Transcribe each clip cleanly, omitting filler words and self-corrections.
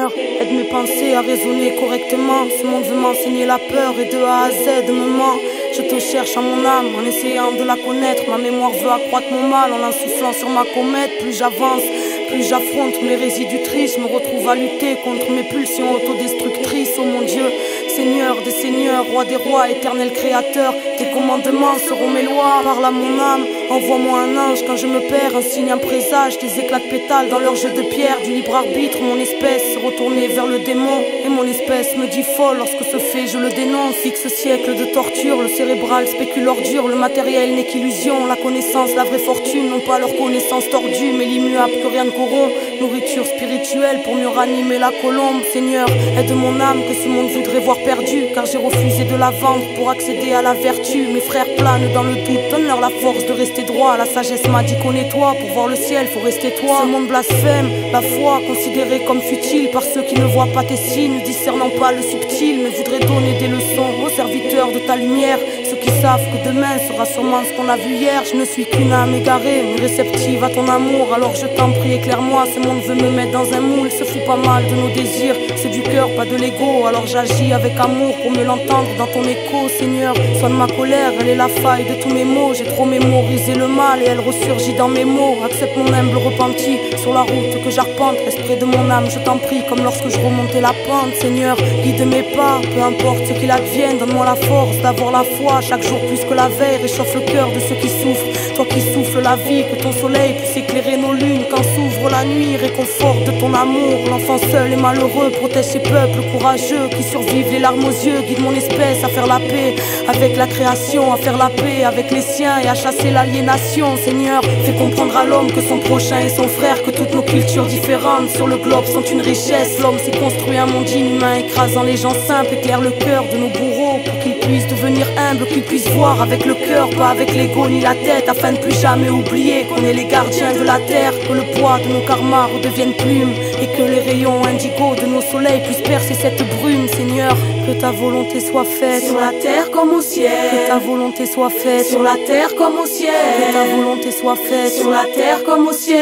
Seigneur, aide mes pensées à raisonner correctement. Ce monde veut m'enseigner la peur et de A à Z me ment. Je te cherche à mon âme en essayant de la connaître. Ma mémoire veut accroître mon mal en l'insufflant sur ma comète. Plus j'avance, plus j'affronte mes résidus tristes. Je me retrouve à lutter contre mes pulsions autodestructrices. Oh mon Dieu, Seigneur des seigneurs, roi des rois, éternel créateur, tes commandements seront mes lois. Parle à mon âme, envoie-moi un ange quand je me perds, un signe, un présage, des éclats de pétales dans leur jeu de pierre. Du libre arbitre, mon espèce s'est retournée vers le démon. Et mon espèce me dit folle lorsque ce fait je le dénonce. Fixe siècle de torture, le cérébral spécule ordure. Le matériel n'est qu'illusion, la connaissance, la vraie fortune n'ont pas leur connaissance tordue, mais l'immuable que rien ne corrompt. Nourriture spirituelle pour mieux ranimer la colombe. Seigneur, aide mon âme que ce monde voudrait voir perdue, car j'ai refusé de la vendre pour accéder à la vertu. Mes frères planent dans le doute, donne-leur la force de rester droit. La sagesse m'a dit connais-toi, pour voir le ciel faut rester toi. Ce monde blasphème, la foi considérée comme futile par ceux qui ne voient pas tes signes, ne discernant pas le subtil, mais voudraient donner des leçons aux serviteurs de ta lumière. Ceux qui savent que demain sera sûrement ce qu'on a vu hier. Je ne suis qu'une âme égarée, mais réceptive à ton amour. Alors je t'en prie, éclaire-moi, ce monde veut me mettre dans un moule. Se fout pas mal de nos désirs, c'est du cœur, pas de l'ego. Alors j'agis avec amour pour me l'entendre dans ton écho. Seigneur, soigne ma colère, elle est la faille de tous mes mots. J'ai trop mémorisé le mal et elle ressurgit dans mes mots. Accepte mon humble repenti sur la route que j'arpente. Reste près de mon âme, je t'en prie, comme lorsque je remontais la pente. Seigneur, guide mes pas, peu importe ce qu'il advienne. Donne-moi la force d'avoir la foi chaque jour plus que la veille. Réchauffe le cœur de ceux qui souffrent, toi qui souffles la vie. Que ton soleil puisse éclairer nos lunes quand s'ouvre la nuit. Réconfort de ton amour, l'enfant seul et malheureux. Protège ces peuples courageux qui survivent les larmes aux yeux. Guide mon espèce à faire la paix avec la création, à faire la paix avec les siens et à chasser l'aliénation. Seigneur, fais comprendre à l'homme que son prochain est son frère, que toutes nos cultures différentes sur le globe sont une richesse. L'homme s'est construit un monde inhumain écrasant les gens simples. Éclaire le cœur de nos bourreaux pour qu'ils puissent devenir humbles, qu'ils puissent voir avec le cœur, pas avec l'ego ni la tête, afin de plus jamais oublier qu'on est les gardiens de la terre. Que le poids de nos karmas redevienne plume et que les rayons indigo de nos soleils puissent percer cette brume. Seigneur, que ta volonté soit faite sur la terre comme au ciel. Que ta volonté soit faite sur la terre comme au ciel. Que ta volonté soit faite sur la terre comme au ciel.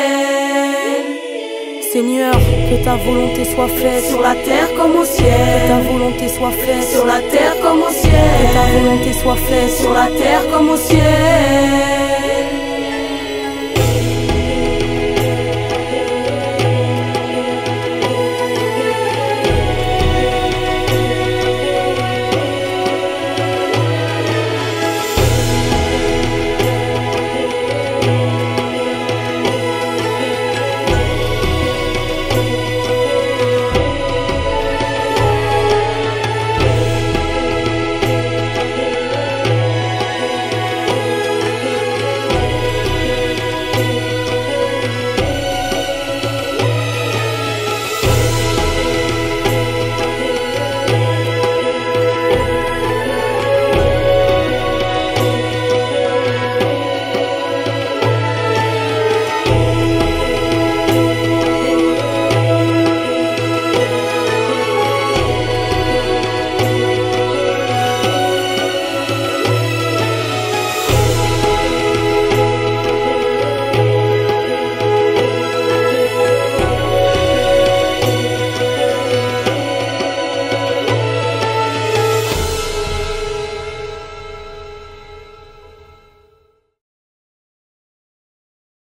Seigneur, que ta volonté soit faite sur la terre comme au ciel. Que ta volonté soit faite sur la terre comme au ciel. Que ta volonté soit faite sur la terre comme au ciel.